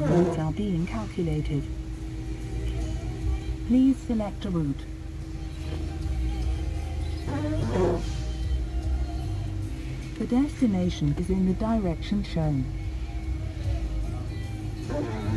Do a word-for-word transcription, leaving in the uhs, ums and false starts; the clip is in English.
routes are being calculated. Please select a route. The destination is in the direction shown.